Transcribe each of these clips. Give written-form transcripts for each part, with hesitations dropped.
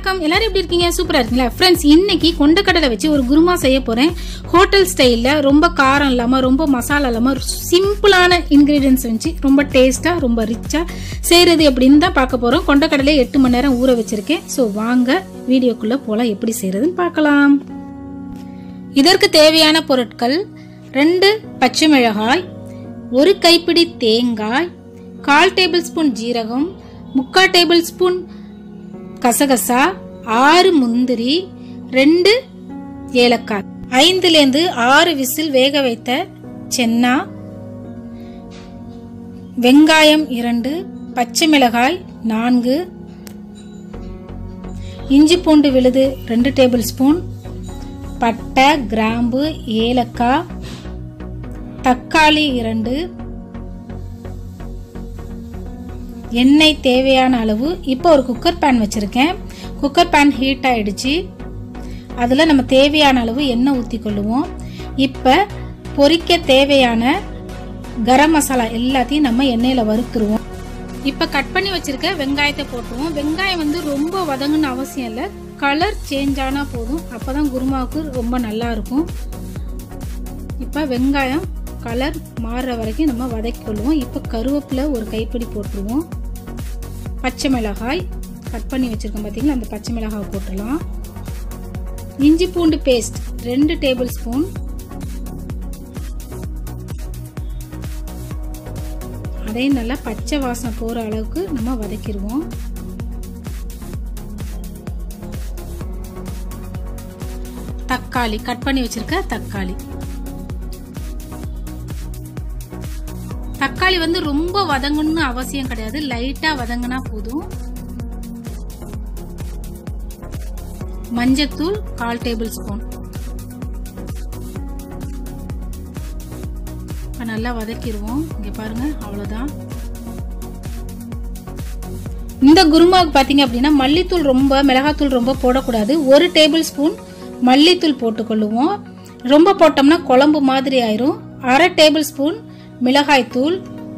வணக்கம் எல்லாரும் எப்படி இருக்கீங்க சூப்பரா இருக்கீங்களா फ्रेंड्स இன்னைக்கு கொண்டக்கடலை வச்சு ஒரு குருமா செய்ய போறேன் ஹோட்டல் ஸ்டைல்ல ரொம்ப காரம் இல்லாம ரொம்ப மசாலா இல்லாம சிம்பிளான இன்கிரிடியன்ட்ஸ் வச்சு ரொம்ப டேஸ்டா ரொம்ப ரிச்சா செய்யறது எப்படின்னு தான் பார்க்க போறோம் கொண்டக்கடலை 8 மணி நேரம் ஊற வச்சிருக்கேன் சோ வாங்க வீடியோக்குள்ள போலாம் எப்படி செய்யறதுன்னு பார்க்கலாம் இதற்கு தேவையான பொருட்கள் 2 பச்சை மிளகாய் 1 கைப்பிடி தேங்காய் 1/4 டேபிள்ஸ்பூன் ஜீரகம் 3/4 டேபிள்ஸ்பூன் கசகசா 6 முந்திரி 2 ஏலக்காய் 5 லேந்து 6 விசில் வேக வைத்த சென்னா வெங்காயம் 2 பச்சை மிளகாய் 4 இஞ்சி பூண்டு விழுது 2 டேபிள்ஸ்பூன் பட்டை கிராம்பு ஏலக்காய் தக்காளி 2 எண்ணெய் தேவையான அளவு இப்போ ஒரு குக்கர் பேன் வச்சிருக்கேன் குக்கர் பேன் ஹீட் ஆயிடுச்சு அதுல நம்ம தேவையான அளவு எண்ணெய் ஊத்தி கொள்ளுவோம் இப்போ பொரிக்க தேவையான கரம் மசாலா எல்லாத்தையும் நம்ம எண்ணெயில வறுத்துருவோம் இப்போ கட் பண்ணி வச்சிருக்க வெங்காயத்தை போட்டுருவோம் வெங்காயம் வந்து ரொம்ப வதங்கணும்னு அவசியம் இல்லை கலர் சேஞ்ச் ஆனா போதும் அப்பதான் குருமாவுக்கு ரொம்ப நல்லா இருக்கும் இப்போ வெங்காயம் கலர் மாறுற வரைக்கும் நம்ம வதக்கி கொள்ளுவோம் இப்போ கருவேப்பிலை ஒரு கைப்பிடி போட்டுருவோம் பச்சை மிளகாய் கட் பண்ணி வச்சிருக்கோம் பாத்தீங்களா அந்த பச்சை மிளகாய் போட்டுடலாம் இஞ்சி பூண்டு பேஸ்ட் 2 டேபிள் ஸ்பூன் அதே நல்லா பச்சை வாசனை போற அளவுக்கு நம்ம வதக்கிடுவோம் தக்காளி கட் பண்ணி வச்சிருக்க தக்காளி வந்து ரொம்ப வதங்கணும்னு அவசியம் கிடையாது லைட்டா வதங்கினா போதும் மஞ்சத்தூள் 1/4 டேபிள் ஸ்பூன் நல்லா வதக்கிடுவோம் இங்க பாருங்க அவ்வளவுதான் இந்த குருமாவுக்கு பாத்தீங்க அப்படின்னா மல்லித்தூள் ரொம்ப மிளகாத்தூள் ரொம்ப போடக்கூடாது 1 டேபிள் ஸ்பூன் மல்லித்தூள் போட்டுக்கொள்ளுவோம் ரொம்ப போட்டோம்னா குழம்பு மாதிரி ஆயிரும் 1/2 டேபிள் ஸ்பூன் மிளகாய் தூள்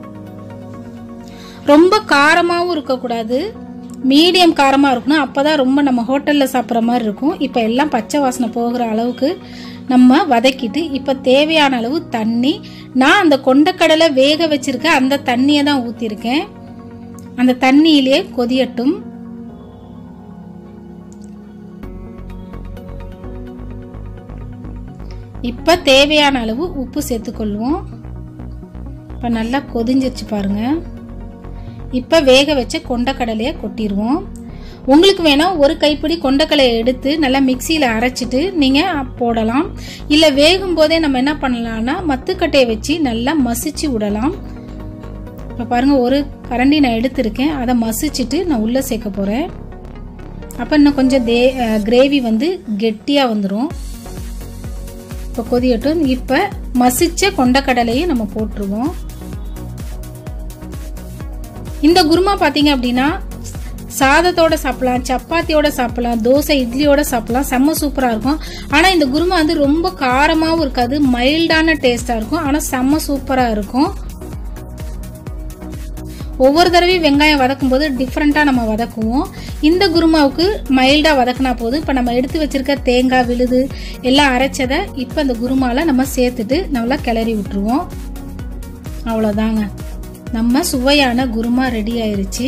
ரொம்ப காரமாவும் இருக்கக்கூடாது மீடியம் காரமா இருக்கணும் அப்பதான் ரொம்ப நம்ம ஹோட்டல்ல சாப்பிட்ற மாதிரி இருக்கும் இப்ப எல்லாம் பச்சை வாசனை போகிற அளவுக்கு நம்ம வதக்கிட்டு இப்ப தேவையான அளவு தண்ணி நான் அந்த கொண்டக்கடலை வேக வச்சிருக்க அந்த தண்ணியை தான் ஊத்திருக்கேன் அந்த தண்ணியிலே கொதியட்டும் இப்ப தேவையான அளவு உப்பு சேர்த்துக்கொள்வோம் இப்ப நல்லா கொதிஞ்சிருச்சு பாருங்க இப்ப வேக வச்ச கொண்டக்கடலையை கொட்டிடுவோம் உங்களுக்கு வேணா ஒரு கைப்பிடி கொண்டக்கடலையை எடுத்து நல்லா மிக்சியில அரைச்சிட்டு நீங்க போடலாம் இல்ல வேகும் போதே நம்ம என்ன பண்ணலாம்னா மத்துக்கட்டையை வச்சு நல்லா மசிச்சு விடலாம் இப்ப பாருங்க ஒரு கரண்டி நான் எடுத்திருக்கேன் அதை மசிச்சுட்டு நான் உள்ள சேர்க்க போறேன் அப்ப இன்னும் கொஞ்சம் கிரேவி வந்து கெட்டியா வந்துடும் இப்ப கொதியட்டும் இப்ப மசிச்ச கொண்டக்கடலையை நம்ம போட்டுருவோம் இந்த குருமா பாத்தீங்க அப்படின்னா சாதத்தோட சாப்பிடலாம் சப்பாத்தியோட சாப்பிடலாம் தோசை இட்லியோட சாப்பிடலாம் செம்ம சூப்பரா இருக்கும் ஆனா இந்த குருமா வந்து ரொம்ப காரமாவும் இருக்காது மைல்டான டேஸ்டா இருக்கும் ஆனா செம்ம சூப்பரா இருக்கும் ஒவ்வொரு தடவையும் வெங்காயம் வதக்கும் போது டிஃப்ரெண்டா நம்ம வதக்குவோம் இந்த குருமாவுக்கு மைல்டா வதக்கினா போதும் இப்ப நம்ம எடுத்து வச்சிருக்க தேங்காய் விழுது எல்லாம் அரைச்சதை இப்ப இந்த குருமால நம்ம சேர்த்துட்டு நல்லா கிளறி விட்டுருவோம் அவ்வளவுதாங்க நம்ம சுவையான குருமா ரெடி ஆயிருச்சு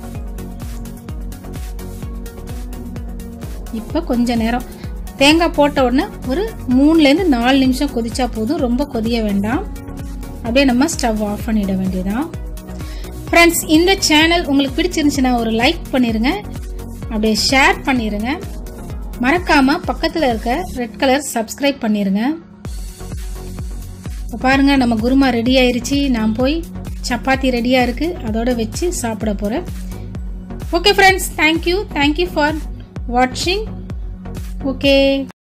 இப்ப கொஞ்ச நேரம் தேங்காய் போட்ட உடனே ஒரு 3 ல இருந்து 4 நிமிஷம் கொதிச்சா போதும் ரொம்ப கொதிய வேண்டாம் அப்படியே நம்ம ஸ்டவ் ஆஃப் பண்ணிட வேண்டியதான் ஃப்ரெண்ட்ஸ் இந்த சேனல் உங்களுக்கு பிடிச்சிருந்துச்சுன்னா ஒரு லைக் பண்ணிருங்க அப்படியே ஷேர் பண்ணிருங்க மறக்காம பக்கத்துல இருக்க ரெட் கலர் சப்ஸ்கிரைப் பண்ணிருங்க பாருங்க நம்ம குருமா ரெடி ஆயிருச்சு நான் போய் சப்பாத்தி ரெடியா இருக்கு அதோட வச்சு சாப்பிட போறேன் ஓகே ஃப்ரெண்ட்ஸ் தேங்க்யூ ஃபார் வாட்சிங் ஓகே